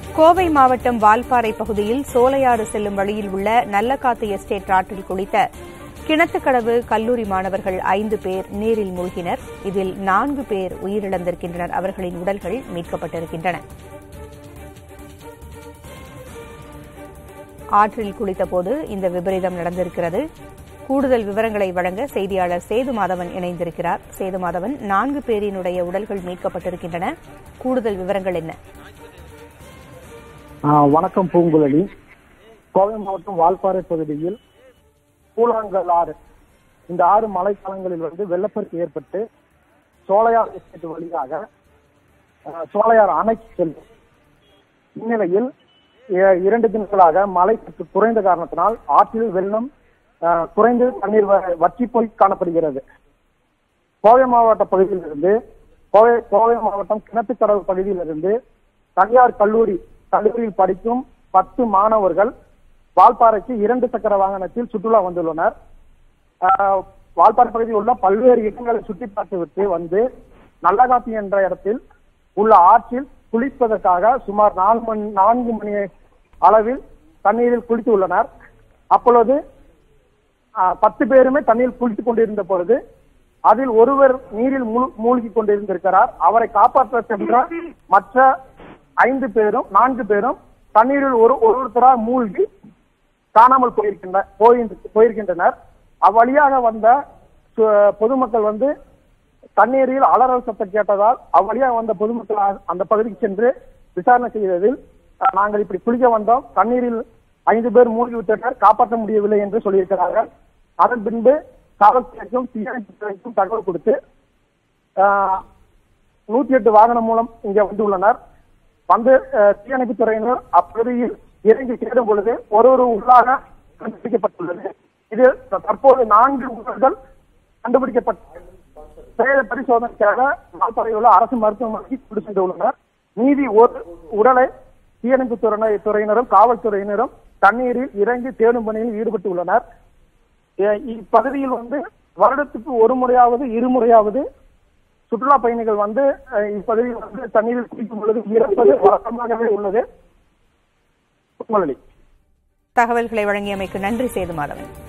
கோவை மாவட்டம் வால்பாறை பகுதியில் சோலையாறு செல்லும் வழியில் உள்ள நல்லகாத்து எஸ்டேட் ஆற்றில் குளித்த கிணத்துக்கடவு கல்லூரி மாணவர்கள் 5 பேர் நீரில் மூழ்கினர். இதில் 4 பேர் உயிரிழந்திருக்கின்றனர். அவர்களின் உடல்கள் மீட்கப்பட்டிருக்கின்றன. ஆற்றில் குளித்தபோது இந்த விபரீதம் நடந்திருக்கிறது. கூடுதல் விவரங்களை வழங்க செய்தியாளர் சேதுமாதவன் இணைந்திருக்கிறார். சேதுமாதவன், 4 பேரினுடைய உடல்கள் மீட்கப்பட்டிருக்கின்றன. கூடுதல் விவரங்கள் என்ன? வணக்கம் பூங்குழலி. கோவை மாவட்டம் வால்பாறை பகுதியில் கூழாங்கல் ஆறு, இந்த ஆறு மழைக்காலங்களில் வெள்ளப்பெருக்கு ஏற்பட்டு சோலையார் எஸ்டேட் வழியாக சோலையார் அணைக்கு செல்லும். இந்நிலையில் 2 தினங்களாக மழை சற்று குறைந்த காரணத்தினால் ஆற்றில் வெள்ளம் குறைந்து தண்ணீர் வற்றி போய் காணப்படுகிறது. கோவை மாவட்ட பகுதியிலிருந்து கோவை மாவட்டம் கிணத்துக்கடவு பகுதியிலிருந்து தனியார் கல்லூரியில் படிக்கும் 10 மாணவர்கள் வால்பாறைக்கு 2 சக்கர வாகனத்தில் சுற்றுலா வந்துள்ளனர். வால்பாறை பகுதியில் உள்ள பல்வேறு இடங்களை சுற்றி பார்த்துவிட்டு நல்லகாத்தி என்ற இடத்தில் உள்ள ஆற்றில் குளிப்பதற்காக சுமார் 4 மணி அளவில் தண்ணீரில் குளித்து உள்ளனர். அப்பொழுது 10 பேருமே தண்ணீரில் குளித்துக் கொண்டிருந்த பொழுது அதில் ஒருவர் நீரில் மூழ்கி கொண்டிருந்திருக்கிறார். அவரை காப்பாற்ற சென்ற மற்ற 4 பேரும் தண்ணீரில் ஒருத்தராக மூழ்கி காணாமல் போயிருக்கின்றனர். அவ்வழியாக வந்த பொதுமக்கள் தண்ணீரில் அலறல் சத்தம் கேட்டதால் அவ்வழியாக வந்த பொதுமக்கள் அந்த பகுதிக்கு சென்று விசாரணை செய்ததில் நாங்கள் இப்படி குளிக்க வந்தோம், தண்ணீரில் 5 பேர் மூழ்கி விட்டனர், காப்பாற்ற முடியவில்லை என்று சொல்லியிருக்கிறார்கள். அதன் பின்பு காவல்துறைக்கும் தீயணைப்புத்துறைக்கும் தகவல் கொடுத்து 108 வாகனம் மூலம் இங்கே வந்துள்ளனர். தீயணைப்புத்துறையினர் அப்பகுதியில் இறங்கி சேரும் பொழுது ஒரு உள்ளாக கண்டுபிடிக்கப்பட்டுள்ளது. இதில் தற்போது 4 உடல்கள் கண்டுபிடிக்கப்பட்ட பிரேத பரிசோதனைக்காக வால்பாறையில் உள்ள அரசு மருத்துவமனைக்கு கொண்டு சென்றுள்ளனர். மீதி ஒரு உடலை தீயணைப்புத்துறையினரும் காவல்துறையினரும் தண்ணீரில் இறங்கி தேடும் பணியில் ஈடுபட்டு உள்ளனர். இப்பகுதியில் வருடத்துக்கு ஒரு முறையாவது 2 முறையாவது சுற்றுலா பயணிகள் இப்பகுதியில் தண்ணீரில் குளிக்கும் பொழுது இறப்பது வழக்கமாகவே உள்ளது. தகவல்களை வழங்கியமைக்கு நன்றி சேதுமாதவன்.